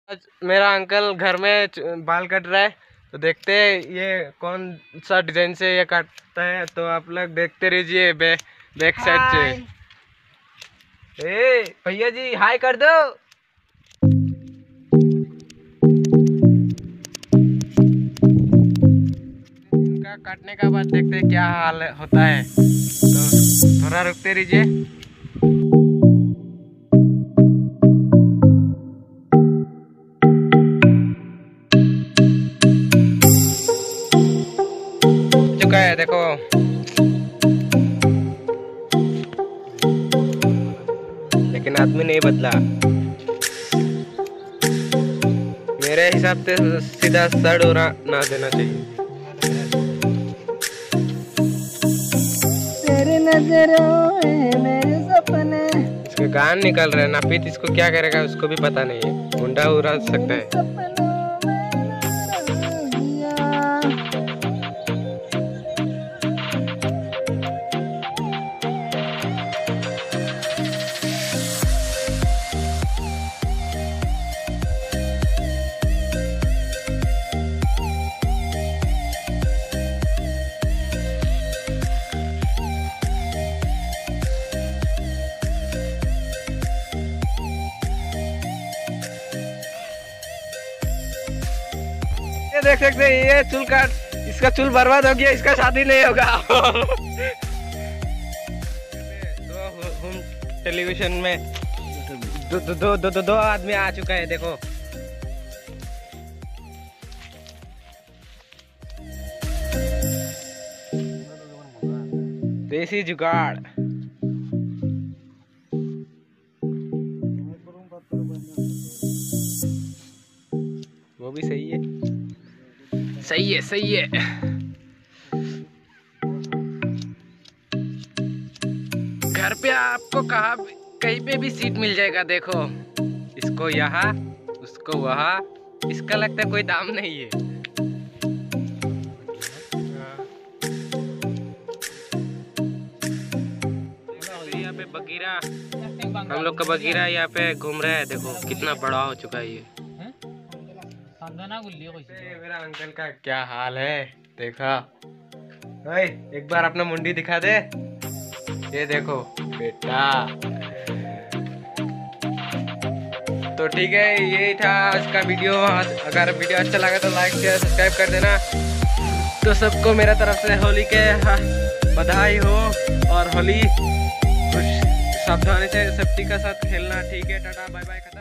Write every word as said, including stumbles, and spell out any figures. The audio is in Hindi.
आज मेरा अंकल घर में बाल कट रहा है, तो देखते हैं ये कौन सा डिजाइन से ये काटता है। तो आप लोग देखते रहिए बे, बैक साइड से। ए भैया जी हाय कर दो। इनका काटने का बाद देखते हैं क्या हाल होता है, तो थोड़ा रुकते रहिए। चुका है देखो, लेकिन आदमी नहीं बदला। मेरे हिसाब से सीधा सड़ हो ना देना चाहिए। तेरी नजरों में मेरे सपने, इसके गान निकल रहे हैं ना, पीत इसको क्या करेगा उसको भी पता नहीं है, मुंडा उड़ा सकता है। ये देख सकते हैं, ये चूल काट, इसका चूल बर्बाद हो गया, इसका शादी नहीं होगा। दो होम टेलीविजन में दो दो दो दो, दो, दो आदमी आ चुका है देखो। देसी जुगाड़। वो भी सही है, सही है सही है। घर पे आपको कहा कहीं पे भी सीट मिल जाएगा देखो, इसको यहाँ उसको वहाँ, इसका लगता है कोई दाम नहीं है। यहाँ पे बगीरा, हम लोग का बगीरा यहाँ पे घूम रहा है, देखो कितना बड़ा हो चुका है ये। मेरा अंकल का क्या हाल है देखा। ओए एक बार अपना मुंडी दिखा दे, ये देखो बेटा। तो ठीक है, यही था आज का वीडियो। अगर वीडियो अच्छा लगा तो लाइक शेयर सब्सक्राइब कर देना। तो सबको मेरा तरफ से होली के बधाई हो, और होली कुछ सावधानी से सेफ्टी का साथ खेलना। ठीक है, टाटा बाय बाय।